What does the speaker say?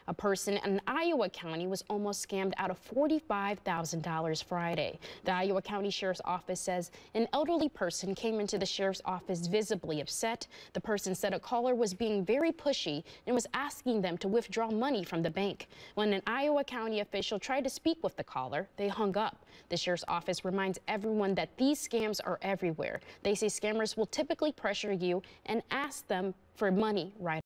A person in Iowa County was almost scammed out of $45,000 Friday. The Iowa County Sheriff's Office says an elderly person came into the sheriff's office visibly upset. The person said a caller was being very pushy and was asking them to withdraw money from the bank. When an Iowa County official tried to speak with the caller, they hung up. The sheriff's office reminds everyone that these scams are everywhere. They say scammers will typically pressure you and ask them for money right